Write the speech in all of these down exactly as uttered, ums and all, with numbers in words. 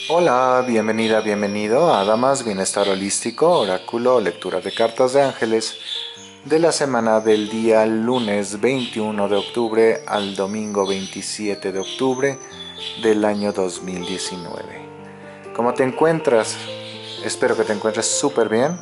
Hola, bienvenida, bienvenido a Damas Bienestar Holístico, Oráculo o Lectura de Cartas de Ángeles de la semana del día lunes veintiuno de octubre al domingo veintisiete de octubre del año dos mil diecinueve. ¿Cómo te encuentras? Espero que te encuentres súper bien.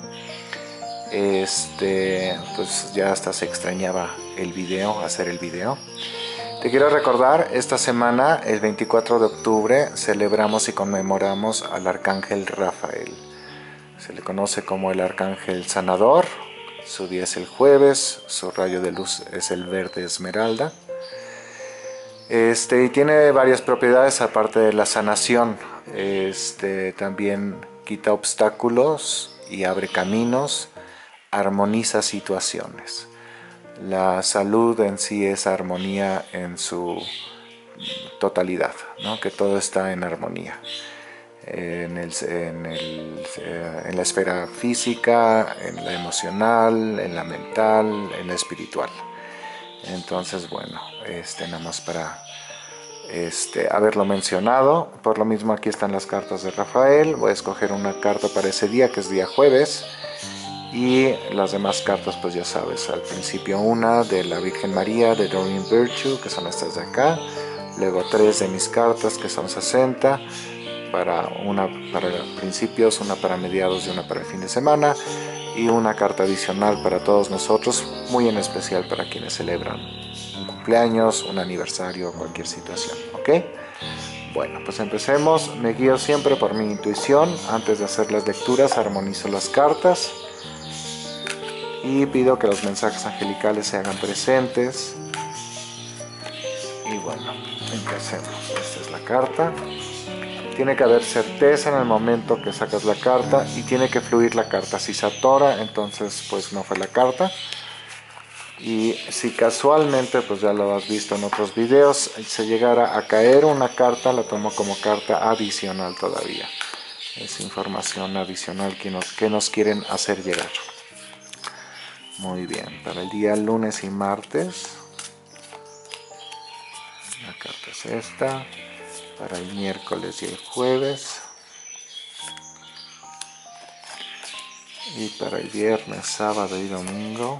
Este, pues ya hasta se extrañaba el video, hacer el video. Te quiero recordar, esta semana, el veinticuatro de octubre, celebramos y conmemoramos al Arcángel Rafael. Se le conoce como el Arcángel Sanador. Su día es el jueves, su rayo de luz es el verde esmeralda. Este, y tiene varias propiedades aparte de la sanación. Este, también quita obstáculos y abre caminos, armoniza situaciones. La salud en sí es armonía en su totalidad, ¿no? Que todo está en armonía. En, el, en, el, en la esfera física, en la emocional, en la mental, en la espiritual. Entonces, bueno, este, nada más para este, haberlo mencionado. Por lo mismo, aquí están las cartas de Rafael. Voy a escoger una carta para ese día, que es día jueves. Y las demás cartas, pues ya sabes, al principio una de la Virgen María, de Doreen Virtue, que son estas de acá. Luego tres de mis cartas, que son sesenta. Para una para principios, una para mediados y una para el fin de semana. Y una carta adicional para todos nosotros, muy en especial para quienes celebran un cumpleaños, un aniversario o cualquier situación. ¿Ok? Bueno, pues empecemos. Me guío siempre por mi intuición. Antes de hacer las lecturas, armonizo las cartas. Y pido que los mensajes angelicales se hagan presentes. Y bueno, empecemos. Esta es la carta. Tiene que haber certeza en el momento que sacas la carta y tiene que fluir la carta. Si se atora, entonces pues no fue la carta. Y si casualmente, pues ya lo has visto en otros videos, se llegara a caer una carta, la tomo como carta adicional todavía. Es información adicional que nos, que nos quieren hacer llegar. Muy bien, para el día lunes y martes, la carta es esta. Para el miércoles y el jueves. Y para el viernes, sábado y domingo.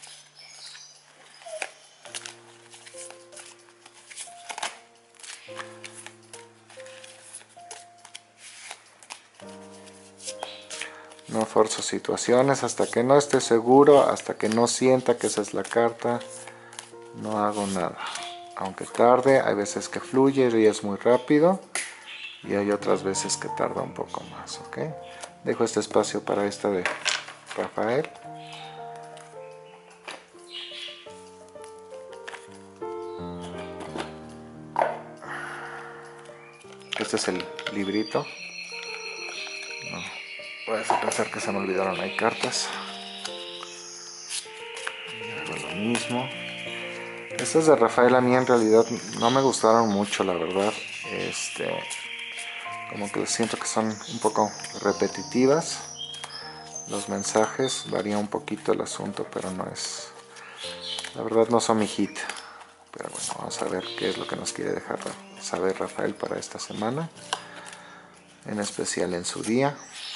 No forzo situaciones hasta que no esté seguro, hasta que no sienta que esa es la carta. No hago nada. Aunque tarde, hay veces que fluye y es muy rápido. Y hay otras veces que tarda un poco más, ¿ok? Dejo este espacio para esta de Rafael. Este es el librito. No, voy a pensar que se me olvidaron ahí cartas. Y hago lo mismo. Estas de Rafael a mí en realidad no me gustaron mucho, la verdad. Este, como que siento que son un poco repetitivas. Los mensajes, varía un poquito el asunto, pero no es... La verdad no son mi hit. Pero bueno, vamos a ver qué es lo que nos quiere dejar saber Rafael para esta semana. En especial en su día.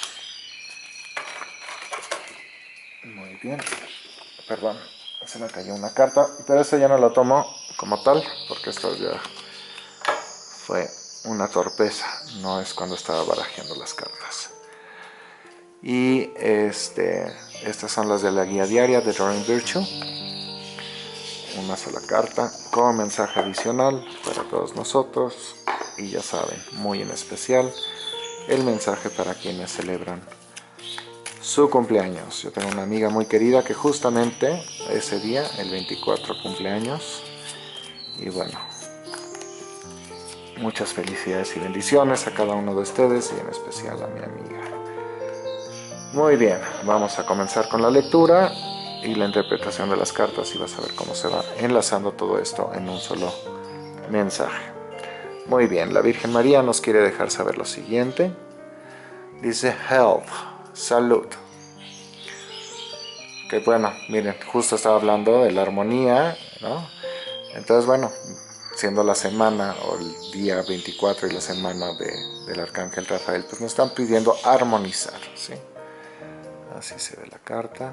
Muy bien. Perdón, se me cayó una carta. Pero esta ya no la tomo como tal, porque esto ya fue una torpeza. No es cuando estaba barajeando las cartas. Y este, estas son las de la guía diaria de Doreen Virtue. Una sola carta como mensaje adicional para todos nosotros. Y ya saben, muy en especial, el mensaje para quienes celebran su cumpleaños. Yo tengo una amiga muy querida que justamente ese día, el veinticuatro, cumpleaños. Y bueno, muchas felicidades y bendiciones a cada uno de ustedes y en especial a mi amiga. Muy bien, vamos a comenzar con la lectura y la interpretación de las cartas y vas a ver cómo se va enlazando todo esto en un solo mensaje. Muy bien, la Virgen María nos quiere dejar saber lo siguiente. Dice health, salud. Que bueno, miren, justo estaba hablando de la armonía, ¿no? Entonces bueno, siendo la semana o el día veinticuatro y la semana de, del Arcángel Rafael, pues nos están pidiendo armonizar, ¿sí? Así se ve la carta.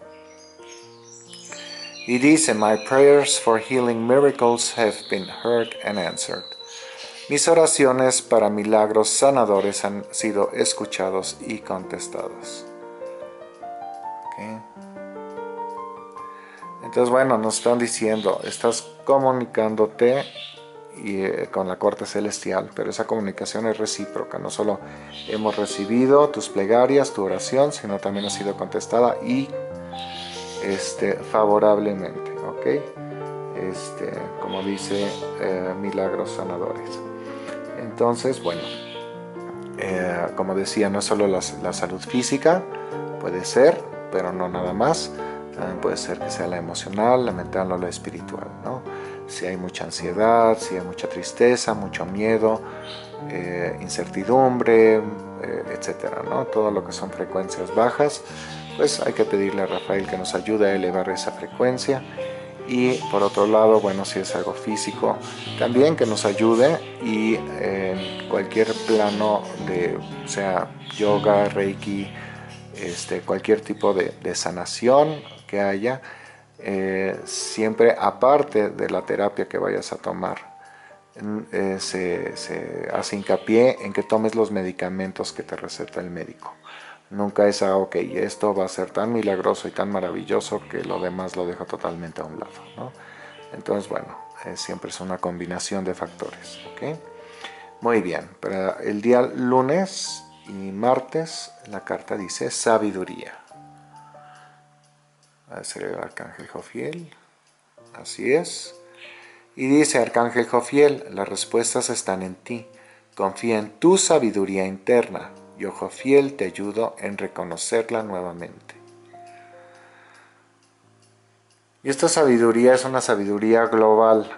Y dice, My prayers for healing miracles have been heard and answered. Mis oraciones para milagros sanadores han sido escuchados y contestados. Okay. Entonces, bueno, nos están diciendo, estás comunicándote y, eh, con la corte celestial, pero esa comunicación es recíproca. No solo hemos recibido tus plegarias, tu oración, sino también ha sido contestada y este, favorablemente, ¿ok? Este, como dice, eh, milagros sanadores. Entonces, bueno, eh, como decía, no solo la, la salud física, puede ser, pero no nada más. También puede ser que sea la emocional, la mental o la espiritual, ¿no? Si hay mucha ansiedad, si hay mucha tristeza, mucho miedo, eh, incertidumbre, eh, etcétera, ¿no? Todo lo que son frecuencias bajas, pues hay que pedirle a Rafael que nos ayude a elevar esa frecuencia. Y por otro lado, bueno, si es algo físico, también que nos ayude, y en cualquier plano de, sea yoga, reiki, este, cualquier tipo de, de sanación que haya, eh, siempre aparte de la terapia que vayas a tomar, eh, se, se hace hincapié en que tomes los medicamentos que te receta el médico. Nunca es, ah, ok, esto va a ser tan milagroso y tan maravilloso que lo demás lo dejo totalmente a un lado, ¿no? Entonces, bueno, eh, siempre es una combinación de factores, ¿ok? Muy bien, para el día lunes y martes la carta dice sabiduría. Va a ser el Arcángel Jofiel, así es. Y dice Arcángel Jofiel, las respuestas están en ti. Confía en tu sabiduría interna. Yo, Jofiel, te ayudo en reconocerla nuevamente. Y esta sabiduría es una sabiduría global.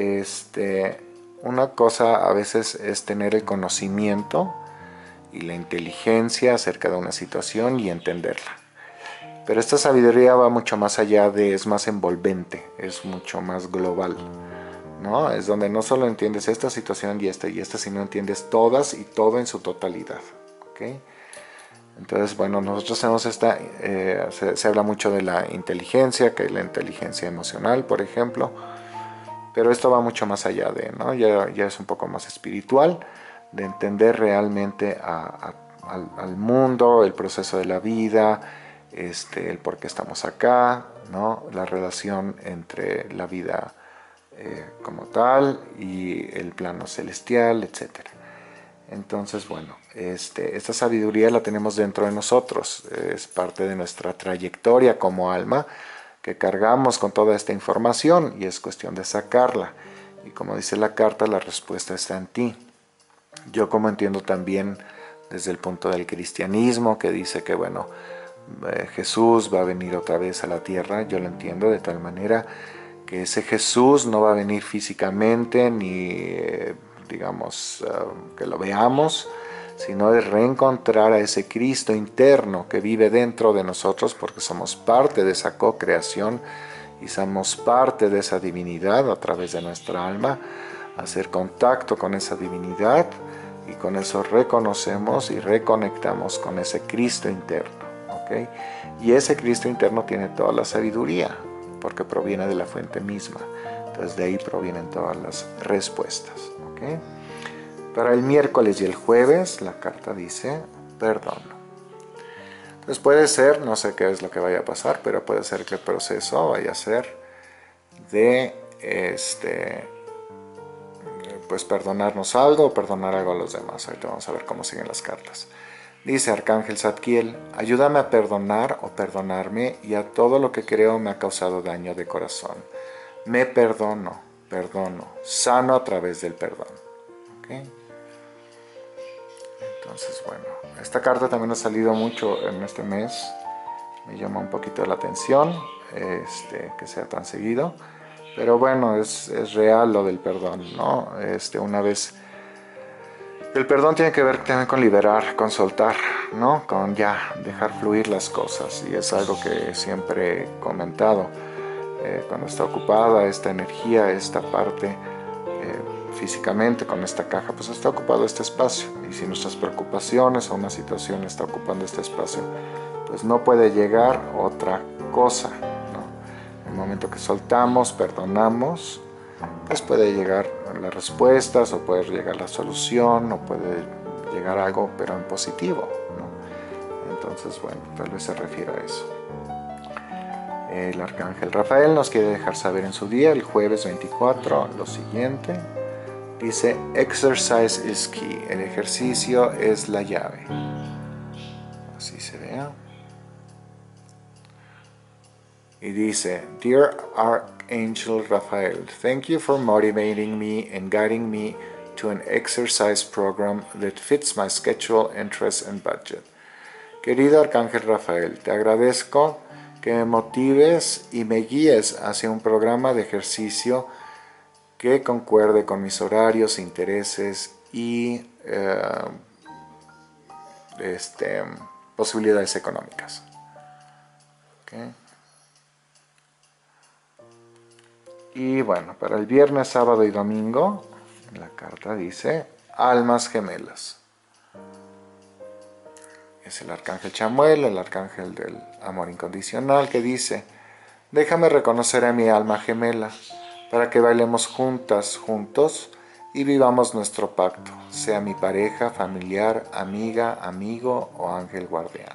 Este, una cosa a veces es tener el conocimiento y la inteligencia acerca de una situación y entenderla. Pero esta sabiduría va mucho más allá de, es más envolvente, es mucho más global, ¿no? Es donde no solo entiendes esta situación y esta y esta, sino entiendes todas y todo en su totalidad, ¿ok? Entonces, bueno, nosotros tenemos esta, eh, se, se habla mucho de la inteligencia, que es la inteligencia emocional, por ejemplo, pero esto va mucho más allá de, ¿no? Ya, ya es un poco más espiritual, de entender realmente a, a, al, al mundo, el proceso de la vida, este, el por qué estamos acá, ¿no? La relación entre la vida eh, como tal y el plano celestial, etcétera. Entonces, bueno, este, esta sabiduría la tenemos dentro de nosotros, es parte de nuestra trayectoria como alma, que cargamos con toda esta información y es cuestión de sacarla. Y como dice la carta, la respuesta está en ti. Yo como entiendo también desde el punto del cristianismo, que dice que, bueno, eh, Jesús va a venir otra vez a la tierra, yo lo entiendo de tal manera que ese Jesús no va a venir físicamente ni... Eh, digamos, uh, que lo veamos, sino de reencontrar a ese Cristo interno que vive dentro de nosotros, porque somos parte de esa co-creación y somos parte de esa divinidad a través de nuestra alma, hacer contacto con esa divinidad y con eso reconocemos y reconectamos con ese Cristo interno, ¿ok? Y ese Cristo interno tiene toda la sabiduría, porque proviene de la fuente misma. Entonces de ahí provienen todas las respuestas. ¿Okay? Para el miércoles y el jueves la carta dice perdón. Entonces puede ser, no sé qué es lo que vaya a pasar, pero puede ser que el proceso vaya a ser de este, pues perdonarnos algo o perdonar algo a los demás. Ahorita vamos a ver cómo siguen las cartas. Dice Arcángel Zadkiel, ayúdame a perdonar o perdonarme y a todo lo que creo me ha causado daño de corazón. Me perdono, perdono, sano a través del perdón. ¿Okay? Entonces, bueno, esta carta también ha salido mucho en este mes. Me llama un poquito la atención este, que sea tan seguido. Pero bueno, es, es real lo del perdón, ¿no? Este, una vez... El perdón tiene que ver también con liberar, con soltar, ¿no? Con ya dejar fluir las cosas. Y es algo que siempre he comentado. Eh, cuando está ocupada esta energía, esta parte, eh, físicamente con esta caja, pues está ocupado este espacio. Y si nuestras preocupaciones o una situación está ocupando este espacio, pues no puede llegar otra cosa, ¿no? En el momento que soltamos, perdonamos, pues puede llegar las respuestas, o puede llegar la solución, o puede llegar algo, pero en positivo, ¿no? Entonces, bueno, tal vez se refiere a eso. El arcángel Rafael nos quiere dejar saber en su día, el jueves veinticuatro, lo siguiente. Dice, exercise is key. El ejercicio es la llave. Así se vea. Y dice, Dear Archangel Raphael, thank you for motivating me and guiding me to an exercise program that fits my schedule, interests and budget. Querido Arcángel Rafael, te agradezco que me motives y me guíes hacia un programa de ejercicio que concuerde con mis horarios, intereses y eh, este, posibilidades económicas. Okay. Y bueno, para el viernes, sábado y domingo, la carta dice almas gemelas. Es el arcángel Chamuel, el arcángel del amor incondicional, que dice, déjame reconocer a mi alma gemela para que bailemos juntas, juntos y vivamos nuestro pacto, sea mi pareja, familiar, amiga, amigo o ángel guardián.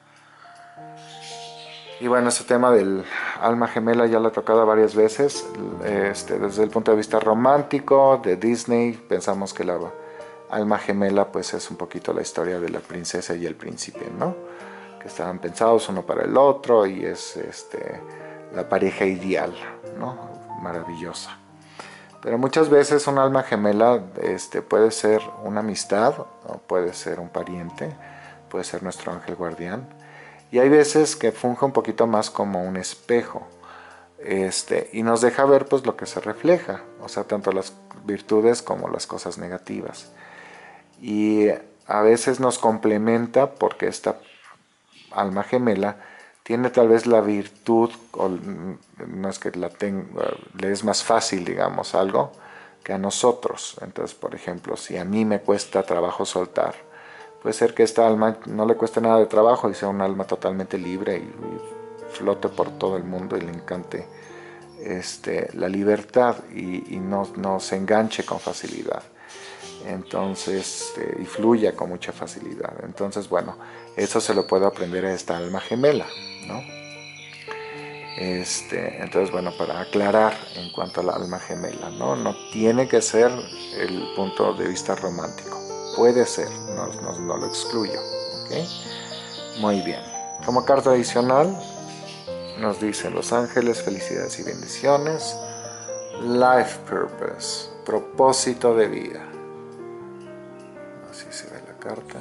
Y bueno, ese tema del alma gemela ya lo he tocado varias veces, este, desde el punto de vista romántico, de Disney. Pensamos que la alma gemela pues es un poquito la historia de la princesa y el príncipe, ¿no? Que estaban pensados uno para el otro y es este, la pareja ideal, ¿no? Maravillosa. Pero muchas veces un alma gemela este, puede ser una amistad, o puede ser un pariente, puede ser nuestro ángel guardián. Y hay veces que funge un poquito más como un espejo, este, y nos deja ver pues lo que se refleja, o sea, tanto las virtudes como las cosas negativas. Y a veces nos complementa porque esta alma gemela tiene tal vez la virtud, o no es que la tenga, le es más fácil, digamos, algo que a nosotros. Entonces, por ejemplo, si a mí me cuesta trabajo soltar, puede ser que esta alma no le cueste nada de trabajo y sea un alma totalmente libre y, y flote por todo el mundo y le encante este, la libertad y, y no, no se enganche con facilidad. Entonces, eh, y fluya con mucha facilidad. Entonces, bueno, eso se lo puedo aprender a esta alma gemela, ¿no? Este, entonces, bueno, para aclarar en cuanto a la alma gemela, ¿no? No tiene que ser el punto de vista romántico. Puede ser, no, no, no lo excluyo, ¿ok? Muy bien. Como carta adicional, nos dicen los ángeles, felicidades y bendiciones. Life purpose, propósito de vida. Así se ve la carta.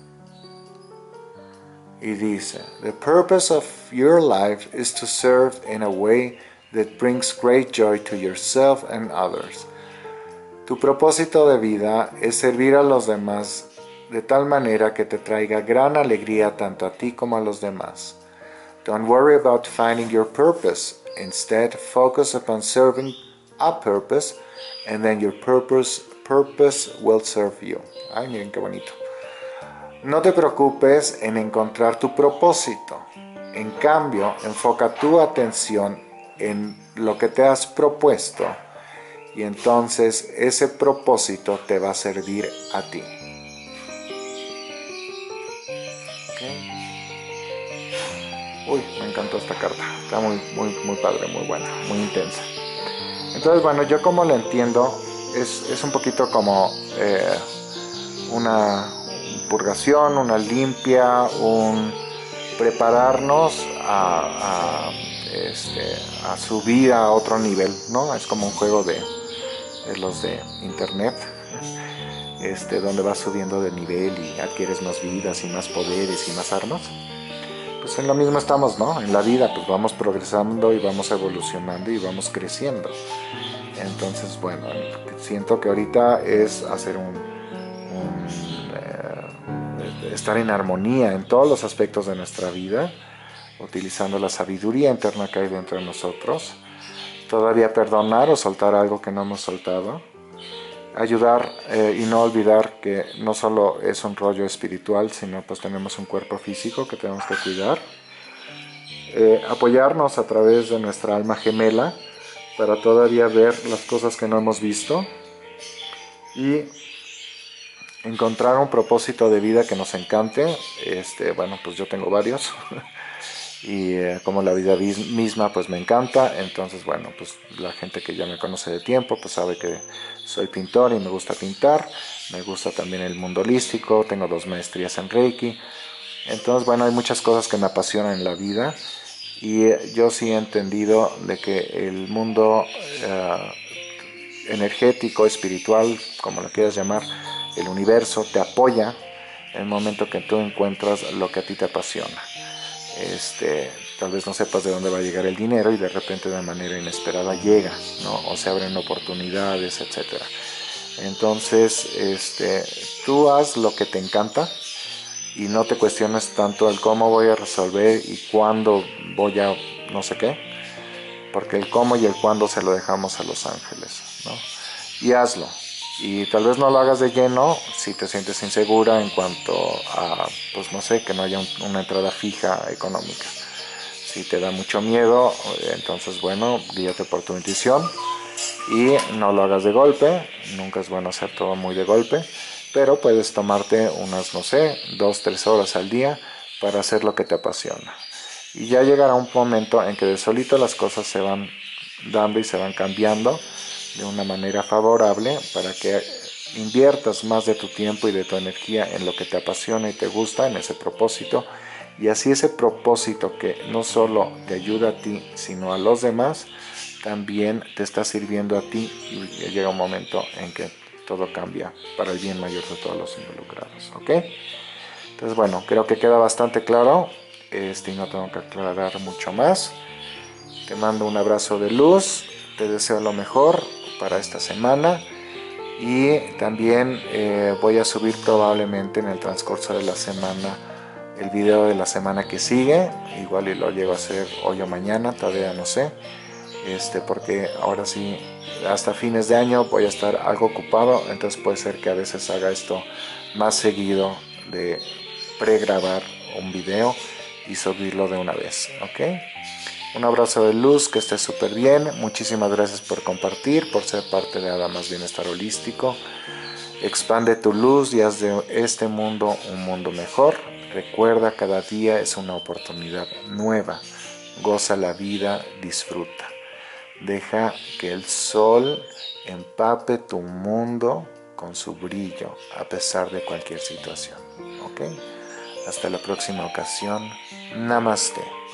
Y dice, the purpose of your life is to serve in a way that brings great joy to yourself and others. Tu propósito de vida es servir a los demás de tal manera que te traiga gran alegría tanto a ti como a los demás. Don't worry about finding your purpose. Instead, focus upon serving a purpose, and then your purpose, purpose will serve you. Ay, miren qué bonito. No te preocupes en encontrar tu propósito. En cambio, enfoca tu atención en lo que te has propuesto y entonces ese propósito te va a servir a ti. Okay. Uy, me encantó esta carta. Está muy, muy, muy padre, muy buena, muy intensa. Entonces, bueno, yo como lo entiendo, es, es un poquito como eh, una purgación, una limpia, un prepararnos a, a, este, a subir a otro nivel, ¿no? Es como un juego de, de los de internet, este, donde vas subiendo de nivel y adquieres más vidas y más poderes y más armas. Pues en lo mismo estamos, ¿no? En la vida pues vamos progresando y vamos evolucionando y vamos creciendo. Entonces, bueno, siento que ahorita es hacer un, un eh, estar en armonía en todos los aspectos de nuestra vida, utilizando la sabiduría interna que hay dentro de nosotros, todavía perdonar o soltar algo que no hemos soltado, ayudar eh, y no olvidar que no solo es un rollo espiritual, sino pues tenemos un cuerpo físico que tenemos que cuidar. Eh, apoyarnos a través de nuestra alma gemela para todavía ver las cosas que no hemos visto y encontrar un propósito de vida que nos encante. Este, bueno, pues yo tengo varios y eh, como la vida misma pues me encanta. Entonces, bueno, pues la gente que ya me conoce de tiempo pues sabe que soy pintor y me gusta pintar. Me gusta también el mundo holístico, tengo dos maestrías en Reiki. Entonces, bueno, hay muchas cosas que me apasionan en la vida y eh, yo sí he entendido de que el mundo eh, energético, espiritual, como lo quieras llamar, el universo te apoya en el momento que tú encuentras lo que a ti te apasiona. Este, tal vez no sepas de dónde va a llegar el dinero y de repente de manera inesperada llega, ¿no? O se abren oportunidades, etcétera. Entonces, este, tú haz lo que te encanta y no te cuestiones tanto el cómo voy a resolver y cuándo voy a no sé qué, porque el cómo y el cuándo se lo dejamos a los ángeles, ¿no? Y hazlo. Y tal vez no lo hagas de lleno si te sientes insegura en cuanto a, pues no sé, que no haya un, una entrada fija económica. Si te da mucho miedo, entonces bueno, guíate por tu intuición y no lo hagas de golpe. Nunca es bueno hacer todo muy de golpe, pero puedes tomarte unas, no sé, dos, tres horas al día para hacer lo que te apasiona. Y ya llegará un momento en que de solito las cosas se van dando y se van cambiando de una manera favorable para que inviertas más de tu tiempo y de tu energía en lo que te apasiona y te gusta, en ese propósito. Y así ese propósito que no solo te ayuda a ti, sino a los demás, también te está sirviendo a ti y llega un momento en que todo cambia para el bien mayor de todos los involucrados, ¿ok? Entonces, bueno, creo que queda bastante claro. Este, no tengo que aclarar mucho más. Te mando un abrazo de luz. Te deseo lo mejor para esta semana. Y también eh, voy a subir probablemente en el transcurso de la semana el video de la semana que sigue. Igual y lo llego a hacer hoy o mañana, todavía no sé. Este, porque ahora sí, hasta fines de año voy a estar algo ocupado. Entonces puede ser que a veces haga esto más seguido de pregrabar un video y subirlo de una vez, ¿ok? Un abrazo de luz, que estés súper bien. Muchísimas gracias por compartir, por ser parte de Adamas Bienestar Holístico. Expande tu luz y haz de este mundo un mundo mejor. Recuerda, cada día es una oportunidad nueva. Goza la vida, disfruta. Deja que el sol empape tu mundo con su brillo a pesar de cualquier situación, ¿ok? Hasta la próxima ocasión. Namaste.